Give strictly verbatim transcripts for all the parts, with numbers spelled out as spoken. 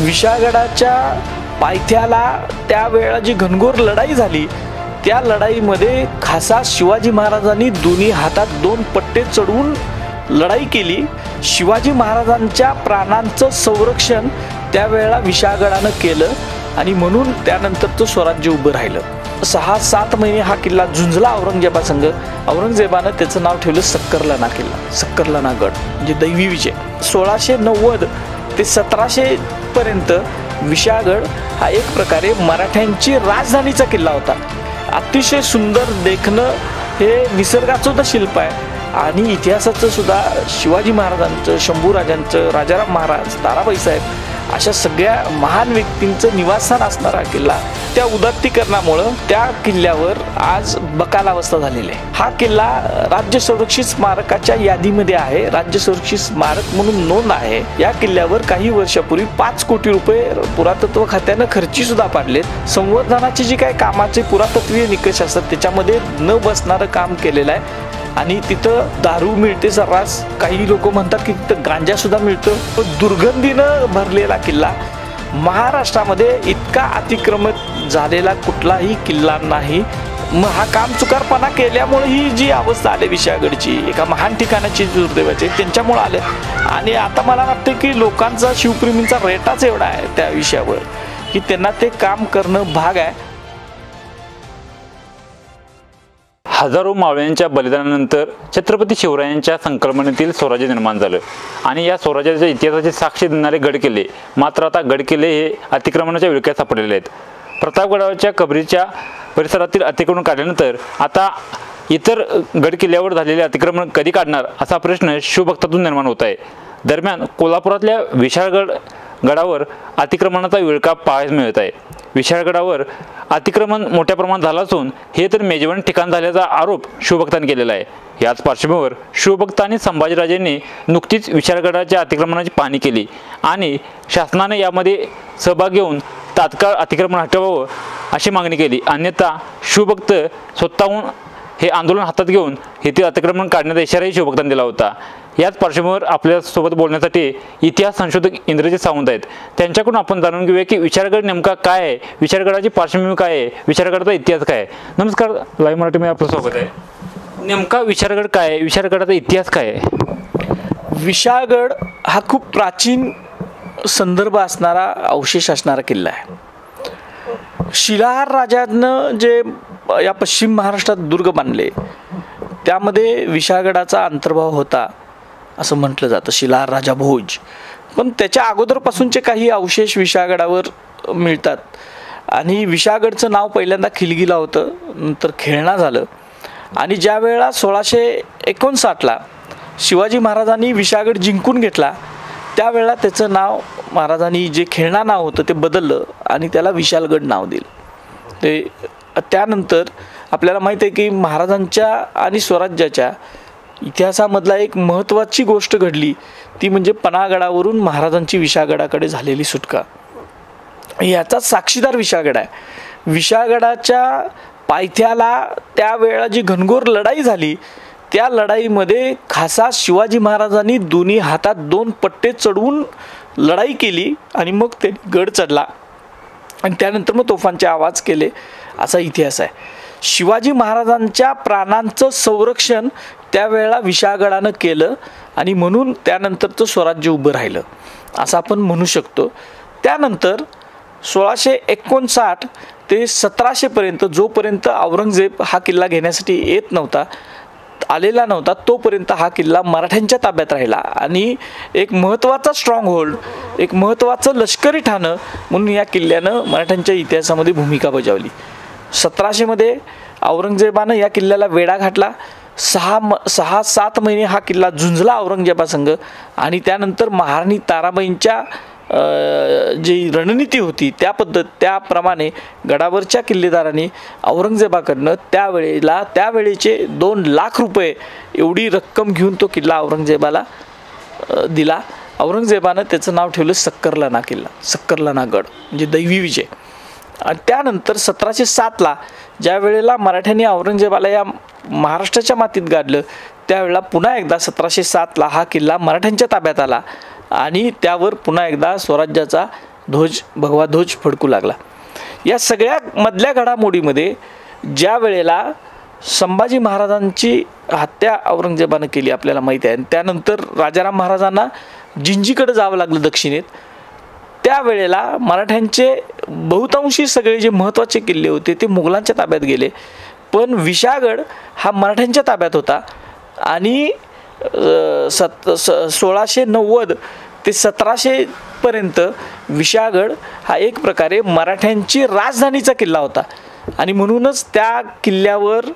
विशाळगडाच्या पायथ्याला त्यावेळेला जी घनघोर लढाई झाली, त्या लढाईमध्ये खासा शिवाजी महाराजांनी दोन्ही हातात दोन पट्टे चढवून लढाई केली। शिवाजी महाराजांच्या प्राणांचं संरक्षण त्यावेळेला विशाळगडानं केलं आणि म्हणून त्यानंतरचं स्वराज्य उभं राहिलं। सहा सात महिने हा किल्ला झुंजला औरंगजेबासंग। औरंगजेबानं त्याचं नाव ठेवलं सक्करलाना किल्ला, सक्करलाना गड म्हणजे दैवी विजय। सोळाशे नव्वद ते सतराशे पर्यंत विशाळगड हा एक प्रकारे मराठ्यांची राजधानीचा किल्ला होता। अतिशय सुंदर देखणं हे निसर्गाचं तर शिल्प आहे आणि इतिहासाचं सुद्धा शिवाजी महाराजांचं, शंभूराजांचं, राजाराम महाराज, ताराबाई साहेब अशा सगळ्या महान व्यक्तींचं निवासस्थान असणारा किल्ला। त्या उदात्तीकरणामुळं त्या किल्ल्यावर आज बकालावस्था झालेली आहे। हा किल्ला राज्य संरक्षित स्मारकाच्या यादीमध्ये आहे, राज्य संरक्षित स्मारक म्हणून नोंद आहे। या किल्ल्यावर काही वर्षापूर्वी पाच कोटी रुपये पुरातत्व खात्यानं खर्ची सुद्धा पाडलेत। संवर्धनाचे जे काही कामाचे पुरातत्वीय निकष असतात त्याच्यामध्ये न बसणारं काम केलेलं आहे आणि तिथं दारू मिळते सर्रास। काही लोक म्हणतात की तिथं गांजा सुद्धा मिळतो। दुर्गंधीनं भरलेला किल्ला। महाराष्ट्रामध्ये इतका अतिक्रमित झालेला कुठलाही किल्ला नाही। मग हा काम चुकारपणा केल्यामुळे ही जी अवस्था आली विशाळगडची, एका महान ठिकाणाची दुर्दैवाची त्यांच्यामुळे आलं। आणि आता मला वाटतं की लोकांचा, शिवप्रेमींचा रेटाच एवढा आहे त्या विषयावर की त्यांना ते काम करणं भाग आहे। हजारो मावळ्यांच्या बलिदानानंतर छत्रपती शिवरायांच्या संकल्पनेतील स्वराज्य निर्माण झालं आणि या स्वराज्याच्या इतिहासाची साक्ष देणारे गडकिल्ले मात्र आता गडकिल्ले हे अतिक्रमणाच्या विळख्यात सापडलेले आहेत। प्रतापगडाच्या कबरीच्या परिसरातील अतिक्रमण काढल्यानंतर आता इतर गडकिल्ल्यावर झालेले अतिक्रमण कधी काढणार असा प्रश्न शिवभक्तातून निर्माण होत आहे। दरम्यान कोल्हापुरातल्या विशाळगड गडावर अतिक्रमणाचा विळखा पाहायला मिळत आहे। विशाळगडावर अतिक्रमण मोठ्या प्रमाणात झालं असून हे तर मेजवानी ठिकाण झाल्याचा आरोप शिवभक्तांनी केलेला आहे। याच पार्श्वभूमीवर शिवभक्त आणि संभाजीराजेंनी नुकतीच विशाळगडाच्या अतिक्रमणाची पाहणी केली आणि शासनाने यामध्ये सहभाग घेऊन तात्काळ अतिक्रमण हटवावं अशी मागणी केली, अन्यथा शिवभक्त स्वतःहून हे आंदोलन हातात घेऊन येथे अतिक्रमण काढण्याचा इशाराही शिवभक्तांनी दिला होता। याच पार्श्वभूमीवर आपल्यासोबत बोलण्यासाठी इतिहास संशोधक इंद्रजित सावंत आहेत। त्यांच्याकडून आपण जाणून घेऊया की विशाळगड नेमका काय आहे, विशाळगडाची पार्श्वभूमी काय आहे, विशाळगडाचा इतिहास काय आहे। नमस्कार, लाईव्ह मराठीमध्ये आपलं स्वागत आहे। नेमका विशाळगड काय आहे, विशाळगडाचा इतिहास काय आहे? विशाळगड हा खूप प्राचीन संदर्भ असणारा, अवशेष असणारा किल्ला आहे। शिलाहार राजानं जे या पश्चिम महाराष्ट्रात दुर्ग बांधले त्यामध्ये विशाळगडाचा अंतर्भाव होता असं म्हटलं जातं, शिलाहार राजा भोज। पण त्याच्या अगोदरपासूनचे काही अवशेष विशाळगडावर मिळतात आणि विशाळगडचं नाव पहिल्यांदा खिलगीला होतं, नंतर खेळणा झालं आणि ज्या वेळेला सोळाशे एकोणसाठला शिवाजी महाराजांनी विशाळगड जिंकून घेतला त्यावेळेला त्याचं नाव, महाराजांनी जे खेळणा नाव होतं ते बदललं आणि त्याला विशाळगड नाव दिलं। ते त्यानंतर आपल्याला माहीत आहे की महाराजांच्या आणि स्वराज्याच्या इतिहासामधला एक महत्त्वाची गोष्ट घडली, ती म्हणजे पन्हाळगडावरून महाराजांची विशाळगडाकडे झालेली सुटका। याचाच साक्षीदार विशाळगड आहे। विशाळगडाच्या पायथ्याला त्यावेळेला जी घनघोर लढाई झाली, त्या लढाईमध्ये खासा शिवाजी महाराजांनी दोन्ही हातात दोन पट्टे चढवून लढाई केली आणि मग ते गड चढला आणि त्यानंतर मग तोफांचे आवाज केले असा इतिहास आहे। शिवाजी महाराजांच्या प्राणांचं संरक्षण त्यावेळेला विशाळगडानं केलं आणि म्हणून त्यानंतरचं स्वराज्य उभं राहिलं असं आपण म्हणू शकतो। त्यानंतर सोळाशे एकोणसाठ ते सतराशेपर्यंत जोपर्यंत औरंगजेब हा किल्ला घेण्यासाठी येत नव्हता, आलेला नव्हता, तोपर्यंत हा किल्ला मराठ्यांच्या ताब्यात राहिला आणि एक महत्त्वाचा स्ट्रॉंग होल्ड, एक महत्त्वाचं लष्करी ठाणं म्हणून या किल्ल्यानं मराठ्यांच्या इतिहासामध्ये भूमिका बजावली। सतराशेमध्ये औरंगजेबानं या किल्ल्याला वेढा घातला। सहा म सहा सात महिने हा किल्ला झुंजला औरंगजेबासंग आणि त्यानंतर महाराणी ताराबाईंच्या जी रणनीती होती त्या पद्धत त्याप्रमाणे गडावरच्या किल्लेदारांनी औरंगजेबाकडनं त्यावेळेला त्यावेळेचे दोन लाख रुपये एवढी रक्कम घेऊन तो किल्ला औरंगजेबाला दिला। औरंगजेबानं त्याचं नाव ठेवलं सक्करलाना किल्ला, सक्करलाना गड म्हणजे दैवी विजय। आणि त्यानंतर सतराशे सातला ज्या वेळेला मराठ्यांनी औरंगजेबाला या महाराष्ट्राच्या मातीत गाडलं त्यावेळेला पुन्हा एकदा सतराशे सातला हा किल्ला मराठ्यांच्या ताब्यात आला आणि त्यावर पुन्हा एकदा स्वराज्याचा ध्वज भगवा ध्वज फडकू लागला. या सगळ्या मधल्या घडामोडीमध्ये ज्या वेळेला संभाजी महाराजांची हत्या औरंगजेबानं केली आपल्याला माहिती आहे, आणि त्यानंतर राजाराम महाराजांना जिंजीकडे जावं लागलं दक्षिणेत, त्यावेळेला मराठ्यांचे बहुतांशी सगळे जे महत्त्वाचे किल्ले होते ते मुघलांच्या ताब्यात गेले, पण विशाळगड हा मराठ्यांच्या ताब्यात होता. आणि सत स सोळाशे नव्वद ते सतराशे पर्यंत विशाळगड हा एक प्रकारे मराठ्यांची राजधानीचा किल्ला होता. आणि म्हणूनच त्या किल्ल्यावर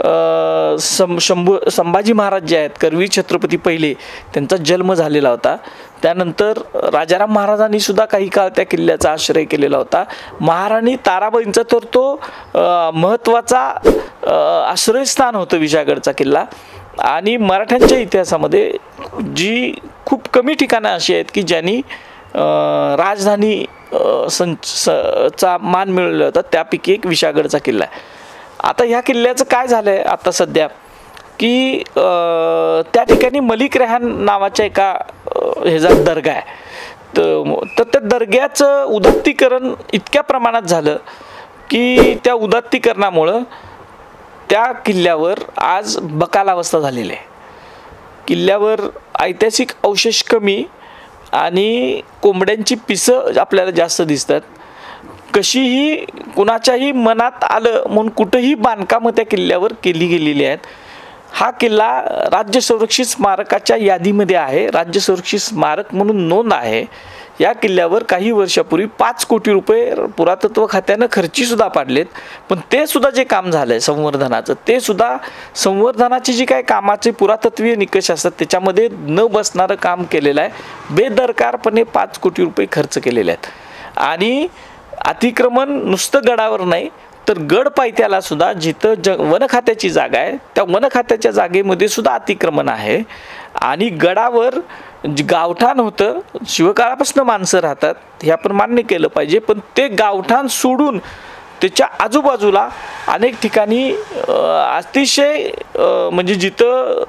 सं शंभू संभाजी महाराज जे आहेत, करवीर छत्रपती पहिले, त्यांचा जन्म झालेला होता. त्यानंतर राजाराम महाराजांनी सुद्धा काही काळ त्या किल्ल्याचा आश्रय केलेला होता. महाराणी ताराबाईंचा तर तो महत्त्वाचा आश्रयस्थान होतं विशाळगडचा किल्ला. आणि मराठ्यांच्या इतिहासामध्ये जी खूप कमी ठिकाणं अशी आहेत की ज्यांनी राजधानी संच चा मान मिळवला होता, त्यापैकी एक विशाळगडचा किल्ला आहे. आता ह्या किल्ल्याचं काय झालं आहे आता सध्या की त्या ठिकाणी मलिक रेहान नावाच्या एका ह्याचा दर्गा आहे. तर त्या दर्ग्याचं उदात्तीकरण इतक्या प्रमाणात झालं की त्या उदात्तीकरणामुळं त्या किल्ल्यावर आज बकालावस्था झालेली आहे. किल्ल्यावर ऐतिहासिक अवशेष कमी आणि कोंबड्यांची पिसं आपल्याला जास्त दिसतात. कशीही कुणाच्याही मनात आलं म्हणून कुठंही बांधकामं त्या किल्ल्यावर केली गेलेली आहेत. हा किल्ला राज्य संरक्षित स्मारकाच्या यादीमध्ये आहे, राज्य संरक्षित स्मारक म्हणून नोंद आहे. या किल्ल्यावर काही वर्षापूर्वी पाच कोटी रुपये पुरातत्व खात्यानं खर्चीसुद्धा पाडलेत, पण ते सुद्धा जे काम झालं आहे संवर्धनाचं, ते सुद्धा संवर्धनाची जी काय कामाचे पुरातत्वीय निकष असतात त्याच्यामध्ये न बसणारं काम केलेलं आहे. बेदरकारपणे पाच कोटी रुपये खर्च केलेले आहेत. आणि अतिक्रमण नुसतं गडावर नाही तर गड पायथ्याला सुद्धा जिथं ज वन खात्याची जागा आहे त्या वन खात्याच्या जागेमध्ये सुद्धा अतिक्रमण आहे. आणि गडावर गावठाण होतं, शिवकाळापासून माणसं राहतात हे आपण मान्य केलं पाहिजे, पण ते गावठाण सोडून त्याच्या आजूबाजूला अनेक ठिकाणी अतिशय म्हणजे जिथं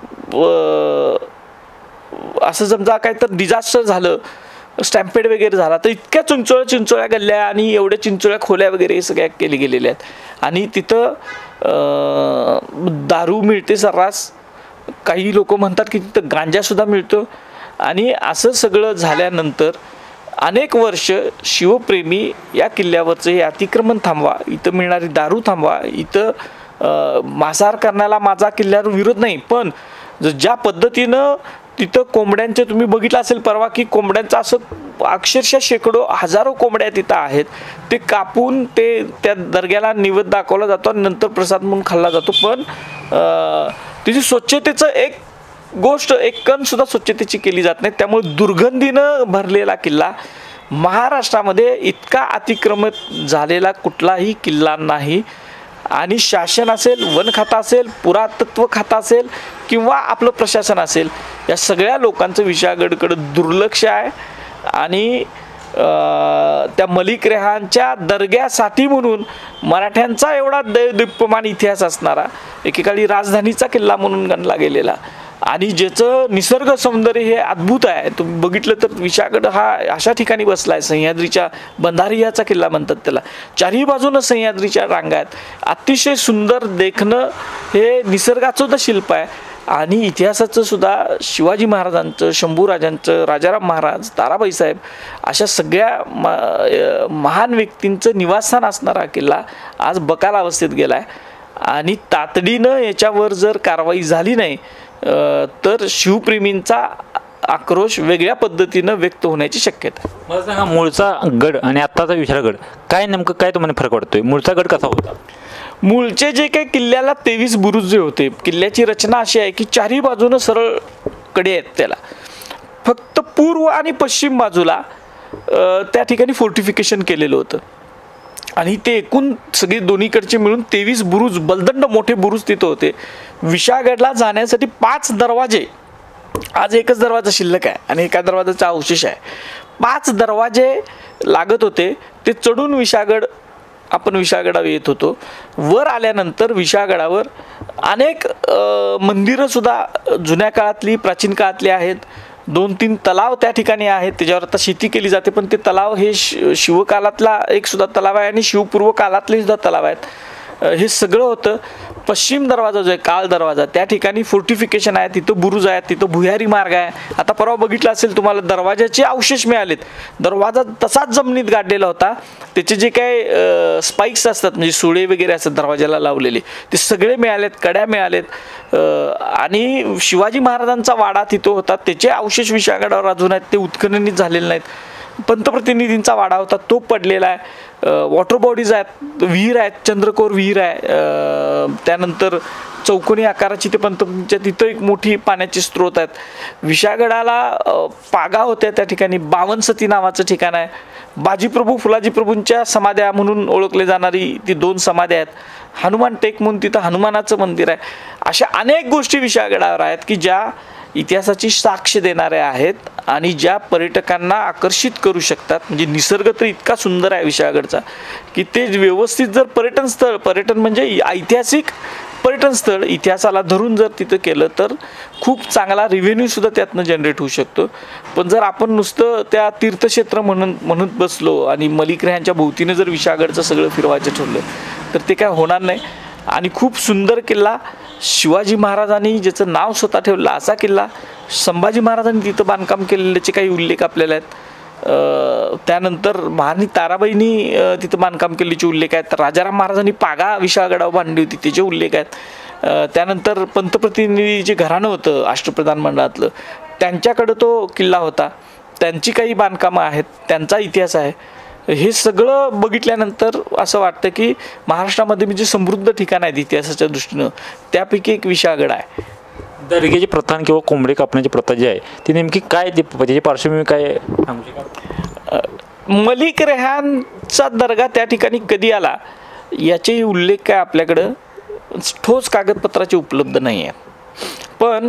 असं समजा काय तर डिझास्टर झालं, स्टॅम्पेड वगैरे झाला, तर इतक्या चिंचोळ्या चिंचोळ्या गल्ल्या आणि एवढ्या चिंचोळ्या खोल्या वगैरे हे सगळ्या केले गेलेल्या आहेत. आणि तिथं दारू मिळते सर्रास, काही लोक म्हणतात की तिथं गांजासुद्धा मिळतो. आणि असं सगळं झाल्यानंतर अनेक वर्ष शिवप्रेमी या किल्ल्यावरचं हे अतिक्रमण थांबवा, इथं मिळणारी दारू थांबवा, इथं मांसाहार करण्याला माझा किल्ल्यावर विरोध नाही, पण ज्या पद्धतीनं तिथं कोंबड्यांचे तुम्ही बघितलं असेल परवा की कोंबड्यांचं असं अक्षरशः शेकडो हजारो कोंबड्या तिथं आहेत, ते कापून ते त्या दर्ग्याला नैवेद्य दाखवला जातो आणि नंतर प्रसाद म्हणून खाल्ला जातो. पण त्याची स्वच्छतेचं एक गोष्ट एक कण सुद्धा स्वच्छतेची केली जात नाही. त्यामुळे दुर्गंधीनं भरलेला किल्ला, महाराष्ट्रामध्ये इतका अतिक्रमित झालेला कुठलाही किल्ला नाही. आणि शासन असेल, वन खाता असेल, पुरातत्व खाता असेल किंवा आपलं प्रशासन असेल, या सगळ्या लोकांचं विशाळगडकडं दुर्लक्ष आहे. आणि त्या मलिक रेहानच्या दर्ग्यासाठी म्हणून मराठ्यांचा एवढा दैदिप्यमान इतिहास असणारा, एकेकाळी राजधानीचा किल्ला म्हणून गणला गेलेला आणि ज्याचं निसर्ग सौंदर्य हे अद्भुत आहे. तुम्ही बघितलं तर विशाळगड हा अशा ठिकाणी बसला आहे, सह्याद्रीच्या बंधारियाचा किल्ला म्हणतात त्याला, चारही बाजूनं सह्याद्रीच्या रांगा आहेत. अतिशय सुंदर देखणं हे निसर्गाचं सुद्धा शिल्प आहे. आणि इतिहासाचं सुद्धा शिवाजी महाराजांचं, शंभूराजांचं, राजाराम महाराज, ताराबाई साहेब अशा सगळ्या महान व्यक्तींचं निवासस्थान असणारा किल्ला आज बकाल अवस्थेत गेला आहे. आणि तातडीनं याच्यावर जर कारवाई झाली नाही तर शिवप्रेमींचा आक्रोश वेगळ्या पद्धतीनं व्यक्त होण्याची शक्यता आहे. मला सांगा, मूळचा गड आणि आत्ताचा विशाळगड काय नेमकं काय तुम्हाला फरक वाटतोय? मूळचा गड कसा होता? मूळचे जे काही किल्ल्याला तेवीस बुरुज जे होते, किल्ल्याची रचना अशी आहे की चारही बाजूनं सरळ कडे आहेत. त्याला फक्त पूर्व आणि पश्चिम बाजूला त्या ठिकाणी फोर्टिफिकेशन केलेलं होतं. आणि ते एकूण सगळे दोन्हीकडचे मिळून तेवीस बुरुज, बलदंड मोठे बुरुज तिथं होते. विशाळगडला जाण्यासाठी पाच दरवाजे, आज एकच दरवाजा शिल्लक आहे आणि एका दरवाजाचा अवशेष आहे. पाच दरवाजे लागत होते. ते चढून विशाळगड आपण विशाळगडावर येत होतो. वर आल्यानंतर विशाळगडावर अनेक मंदिरं सुद्धा जुन्या काळातली, प्राचीन काळातली आहेत. दोन तीन तलाव त्या ठिकाणी आहेत, त्याच्यावर आता शेती केली जाते, पण ते तलाव हे शि शिवकालातला एक सुद्धा तलाव आहे आणि शिवपूर्व कालातले सुद्धा तलाव आहेत. हे सगळं होतं. पश्चिम दरवाजा जो आहे काळ दरवाजा, त्या ठिकाणी फोर्टिफिकेशन आहे, तिथं बुरुज आहे, तिथं भुयारी मार्ग आहे. आता परवा बघितलं असेल तुम्हाला, दरवाजाचे अवशेष मिळालेत. दरवाजा तसाच जमिनीत गाडलेला होता. त्याचे जे काय स्पाइक्स असतात म्हणजे सुळे वगैरे असतात दरवाजाला लावलेले, ते सगळे मिळालेत, कड्या मिळालेत. आणि शिवाजी महाराजांचा वाडा तिथं होता, त्याचे अवशेष विशाळगडावर अजून आहेत, ते उत्खननित झालेले नाहीत. पंतप्रतिनिधींचा वाडा होता तो पडलेला आहे. वॉटर बॉडीज आहेत, विहीर आहेत, चंद्रकोर विहीर आहे. त्यानंतर चौकोनी आकाराची ते पंतप्रतिनिधीच्या तिथं एक मोठी पाण्याचे स्रोत आहेत. विशाळगडाला पागा होत्या, त्या ठिकाणी बावनसती नावाचं ठिकाण आहे. बाजीप्रभू फुलाजी प्रभूंच्या समाध्या म्हणून ओळखले जाणारी ती दोन समाध्या आहेत. हनुमान टेक म्हणून तिथं हनुमानाचं मंदिर आहे. अशा अनेक गोष्टी विशाळगडावर आहेत की ज्या इतिहासाची साक्ष देणाऱ्या आहेत आणि ज्या पर्यटकांना आकर्षित करू शकतात. म्हणजे निसर्ग तर इतका सुंदर आहे विशाळगडचा की ते व्यवस्थित जर पर्यटन स्थळ, पर्यटन म्हणजे ऐतिहासिक पर्यटन स्थळ इतिहासाला धरून जर तिथं केलं तर खूप चांगला रेव्हेन्यूसुद्धा त्यातनं जनरेट होऊ शकतो. पण जर आपण नुसतं त्या तीर्थक्षेत्र म्हणून म्हणून बसलो आणि मलिक रेहांच्या भोवतीने जर विशाळगडचं सगळं फिरवायचं ठरलं तर ते काय होणार नाही. आणि खूप सुंदर किल्ला, शिवाजी महाराजांनी ज्याचं नाव स्वतः ठेवलं असा किल्ला, संभाजी महाराजांनी तिथं बांधकाम केलेल्याचे काही उल्लेख आपल्याला आहेत. त्यानंतर महाराणी ताराबाईंनी तिथं बांधकाम केल्याचे उल्लेख आहेत. राजाराम महाराजांनी पागा विशाळगडावर बांधली होती त्याचे उल्लेख आहेत. त्यानंतर पंतप्रतिनिधी जे घराणं होतं अष्टप्रधान मंडळातलं, त्यांच्याकडं तो किल्ला होता, त्यांची काही बांधकामं आहेत, त्यांचा इतिहास आहे. हे सगळं बघितल्यानंतर असं वाटतं की महाराष्ट्रामध्ये म्हणजे समृद्ध ठिकाण आहेत इतिहासाच्या दृष्टीनं, त्यापैकी एक विशाळगड आहे. दर्ग्याची प्रथा किंवा कोंबडी कापण्याची प्रथा जी आहे ती नेमकी काय, ती त्याची पार्श्वभूमी काय सांगू शकाल? मलिक रेहांचा दर्गा त्या ठिकाणी कधी आला याचेही उल्लेख काय आपल्याकडं ठोस कागदपत्राचे उपलब्ध नाही आहेत. पण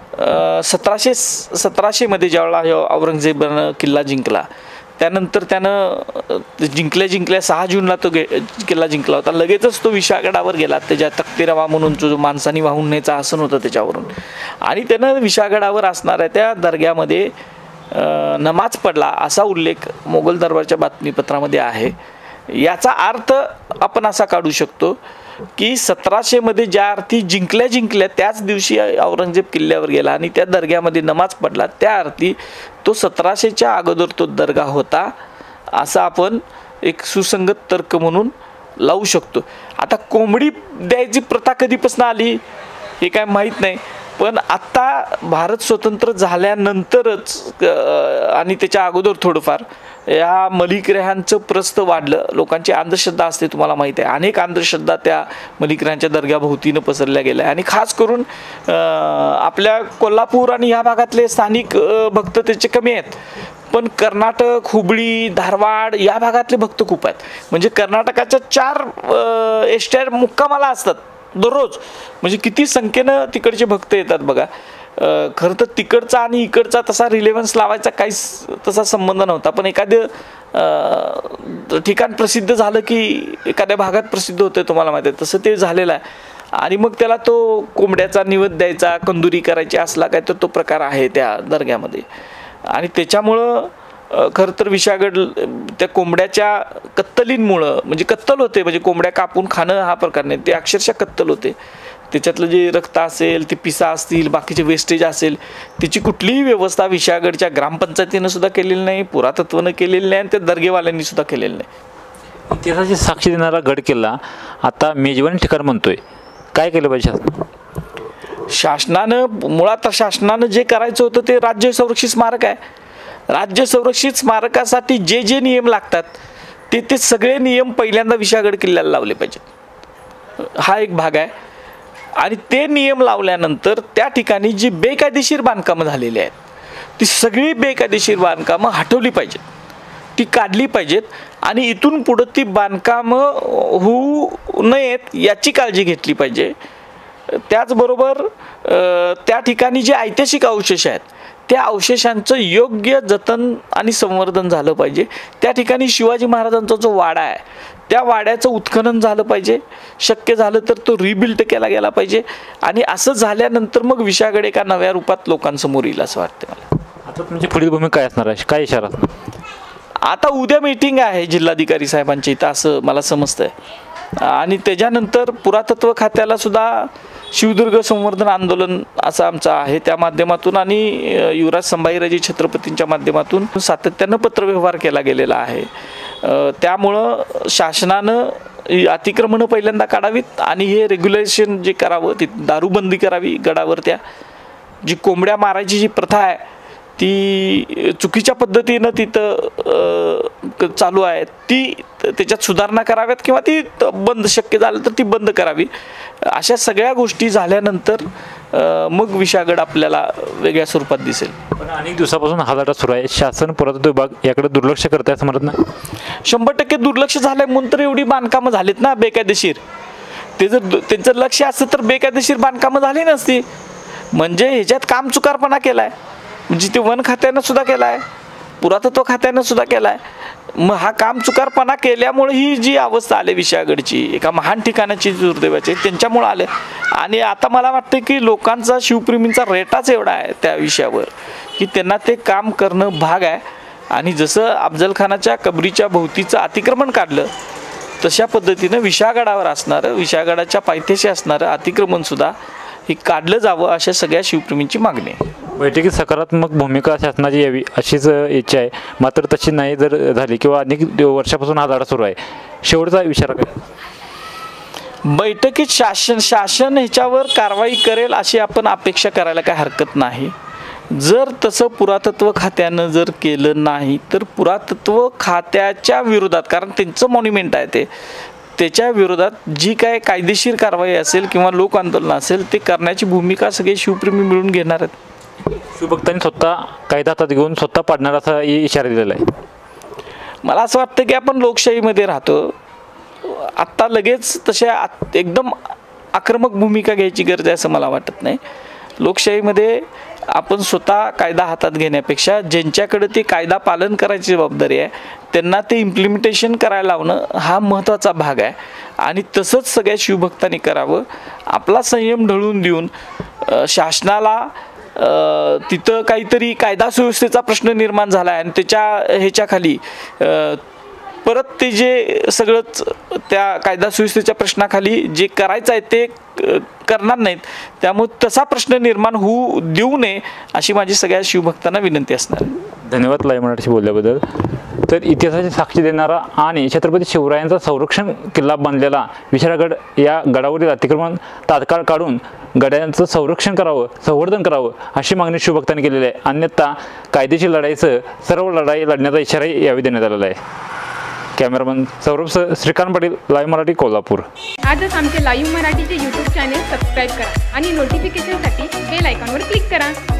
सतराशे सतराशेमध्ये ज्यावेळेला औरंगजेबानं किल्ला जिंकला, त्यानंतर त्यानं जिंकल्या जिंकल्या सहा जूनला तो गे किल्ला जिंकला होता. लगेचच तो विशाळगडावर गेला, त्याच्या तख्तेरवा म्हणून जो माणसांनी वाहून न्यायचा आसन होतं त्याच्यावरून, आणि त्यानं विशाळगडावर असणाऱ्या त्या दर्ग्यामध्ये नमाज पडला असा उल्लेख मोगल दरबारच्या बातमीपत्रामध्ये आहे. याचा अर्थ आपण असा काढू शकतो की सतराशेमध्ये ज्या अर्थी जिंकल्या जिंकल्या त्याच दिवशी औरंगजेब किल्ल्यावर गेला आणि त्या दर्ग्यामध्ये नमाज पडला, त्या अर्थी तो सतराशेच्या अगोदर तो दर्गा होता असं आपण एक सुसंगत तर्क म्हणून लावू शकतो. आता कोंबडी द्यायची प्रथा कधीपासून आली हे काय माहीत नाही, पण आत्ता भारत स्वतंत्र झाल्यानंतरच आणि त्याच्या अगोदर थोडंफार या मलिक रेहांचं प्रस्थ वाढलं. लोकांची अंधश्रद्धा असते, तुम्हाला माहीत आहे, अनेक अंधश्रद्धा त्या मलिक रेहांच्या दर्ग्याभोवतीनं पसरल्या गेल्या आणि खास करून आपल्या कोल्हापूर आणि ह्या भागातले स्थानिक भक्त त्याचे कमी आहेत, पण कर्नाटक, हुबळी, धारवाड या भागातले भक्त खूप आहेत. म्हणजे कर्नाटकाच्या चार एसट्या मुक्कामाला असतात दररोज, म्हणजे किती संख्येनं तिकडचे भक्त येतात बघा. खरं तर तिकडचा आणि इकडचा तसा रिलेव्हन्स लावायचा काहीच तसा संबंध नव्हता, पण एखादं ठिकाण प्रसिद्ध झालं की एखाद्या भागात प्रसिद्ध होतं, तुम्हाला माहिती आहे, तसं ते झालेलं आहे. आणि मग त्याला तो कोंबड्याचा निवेद द्यायचा, कंदुरी करायची असला काय तर तो प्रकार आहे त्या दर्ग्यामध्ये. आणि त्याच्यामुळं खरं तर विशाळगड त्या कोंबड्याच्या कत्तलींमुळं, म्हणजे कत्तल होते, म्हणजे कोंबड्या कापून खाणं हा प्रकार नाही, ते अक्षरशः कत्तल होते. त्याच्यातलं जे रक्त असेल, ते पिसा असतील, बाकीचे वेस्टेज असेल, त्याची कुठलीही व्यवस्था विशाळगडच्या ग्रामपंचायतीनं सुद्धा केलेली नाही, पुरातत्वानं केलेली नाही आणि त्या दर्गेवाल्यांनी सुद्धा केलेलं नाही. इतिहासाची साक्षी देणारा गड किल्ला आता मेजवानी ठिकाण म्हणतोय, काय केलं पाहिजे? शासनानं मुळात शासनानं जे करायचं होतं ते राज्य संरक्षित स्मारक आहे. राज्य संरक्षित स्मारकासाठी जे जे नियम लागतात ते ते सगळे नियम पहिल्यांदा विशाळगड किल्ल्याला लावले पाहिजेत, हा एक भाग आहे. आणि ते नियम लावल्यानंतर त्या ठिकाणी जी बेकायदेशीर बांधकामं झालेली आहेत ती सगळी बेकायदेशीर बांधकामं हटवली पाहिजेत, ती काढली पाहिजेत आणि इथून पुढं ती बांधकामं होऊ नयेत याची काळजी घेतली पाहिजे. त्याचबरोबर त्या ठिकाणी जे ऐतिहासिक अवशेष आहेत त्या अवशेषांचं योग्य जतन आणि संवर्धन झालं पाहिजे. त्या ठिकाणी शिवाजी महाराजांचा जो वाडा आहे त्या वाड्याचं उत्खनन झालं पाहिजे, शक्य झालं तर तो रिबिल्ड केला गेला पाहिजे. आणि असं झाल्यानंतर मग विशाळगड एका नव्या रूपात लोकांसमोर येईल असं वाटतं मला. म्हणजे पुढील भूमिका काय असणार आहे, काय इशारा? आता उद्या मीटिंग आहे जिल्हाधिकारी साहेबांची इथं असं मला समजतंय आणि त्याच्यानंतर पुरातत्व खात्याला सुद्धा शिवदुर्ग संवर्धन आंदोलन असं आमचं आहे त्या माध्यमातून आणि युवराज संभाजीराजे छत्रपतींच्या माध्यमातून सातत्यानं पत्रव्यवहार केला गेलेला आहे. त्यामुळं शासनानं अतिक्रमणं पहिल्यांदा काढावीत आणि हे रेग्युलेशन जे करावं ती दारूबंदी करावी गडावर. त्या जी कोंबड्या मारायची जी प्रथा आहे ती चुकीच्या पद्धतीनं तिथं चालू आहे ती त्याच्यात सुधारणा कराव्यात किंवा ती बंद शक्य झालं तर ती बंद करावी. अशा सगळ्या गोष्टी झाल्यानंतर मग विशागड आपल्याला वेगळ्या स्वरूपात दिसेल. पण अनेक दिवसापासून हा लढा सुरू आहे, शासन पुरातत्व विभाग याकडे दुर्लक्ष करत आहे असं म्हणत नाही? शंभर टक्के दुर्लक्ष झालंय म्हणून तर एवढी बांधकामं झालीत ना बेकायदेशीर. ते जर त्यांचं लक्ष असतं तर बेकायदेशीर बांधकामं झाली नसती. म्हणजे ह्याच्यात काम चुकारपणा केलाय, म्हणजे ते वन खात्यानं सुद्धा केला आहे, पुरातत्व खात्यानं सुद्धा केला आहे. मग हा काम चुकारपणा केल्यामुळे ही जी अवस्था आली विशागडची एका महान ठिकाणाची दुर्दैवाची त्यांच्यामुळं आले. आणि आता मला वाटतं की लोकांचा शिवप्रेमींचा रेटाच एवढा आहे त्या विषयावर की त्यांना ते काम करणं भाग आहे. आणि जसं अफजलखानाच्या कबरीच्या भोवतीचं अतिक्रमण काढलं तशा पद्धतीनं विशागडावर असणारं विशागडाच्या पायथ्याशी असणारं अतिक्रमणसुद्धा हे काढलं जावं अशा सगळ्या शिवप्रेमींची मागणी आहे. बैठकीत सकारात्मक भूमिका शासनाची यावी अशीच इच्छा आहे, मात्र तशी नाही जर झाली किंवा अनेक वर्षापासून हा लढा सुरू आहे, शेवटचा इशारा काय? बैठकीत शासन शासन ह्याच्यावर कारवाई करेल अशी आपण अपेक्षा करायला काय हरकत नाही. जर तसं पुरातत्व खात्यानं जर केलं नाही तर पुरातत्व खात्याच्या विरोधात, कारण त्यांचं मॉन्युमेंट आहे ते, त्याच्या विरोधात जी काय कायदेशीर कारवाई असेल किंवा लोक आंदोलन असेल ते करण्याची भूमिका सगळे शिवप्रेमी मिळून घेणार आहेत. शिवभक्तांनी स्वतः कायदा हातात घेऊन स्वतः पाडणार असा इशारा दिलेला आहे. मला असं वाटतं की आपण लोकशाहीमध्ये राहतो, आत्ता लगेच तशा एकदम आक्रमक भूमिका घ्यायची गरज आहे असं मला वाटत नाही. लोकशाहीमध्ये आपण स्वतः कायदा हातात घेण्यापेक्षा ज्यांच्याकडे ते कायदा पालन करायची जबाबदारी आहे त्यांना ते इम्प्लिमेंटेशन करायला लावणं हा महत्त्वाचा भाग आहे. आणि तसंच सगळ्या शिवभक्तांनी करावं. आपला संयम ढळून देऊन शासनाला तिथं काहीतरी कायदा सुव्यवस्थेचा प्रश्न निर्माण झाला आहे आणि त्याच्या ह्याच्याखाली परत ते जे सगळंच त्या कायदा सुव्यवस्थेच्या प्रश्नाखाली जे करायचं आहे ते करणार नाहीत. त्यामुळे तसा प्रश्न निर्माण होऊ देऊ नये अशी माझी सगळ्या शिवभक्तांना विनंती असणार. धन्यवाद लाईव्ह मराठीशी बोलल्याबद्दल. तर इतिहासाची साक्षी देणारा आणि छत्रपती शिवरायांचा संरक्षण किल्ला बांधलेला विशाळगड या गडावरील अतिक्रमण तात्काळ काढून गड्यांचं संरक्षण करावं, संवर्धन करावं अशी मागणी शिवभक्तांनी केलेली आहे. अन्यथा कायदेशीर लढाईचं सर्व लढाई लढण्याचा इशाराही यावेळी देण्यात आलेला आहे. Cameraman Saurabh Shrikant Patil, live Marathi, Kolhapur. आजच आमचे लाईव्ह मराठीचे यूट्यूब चॅनेल सबस्क्राईब करा आणि नोटिफिकेशनसाठी बेल आयकॉनवर क्लिक करा.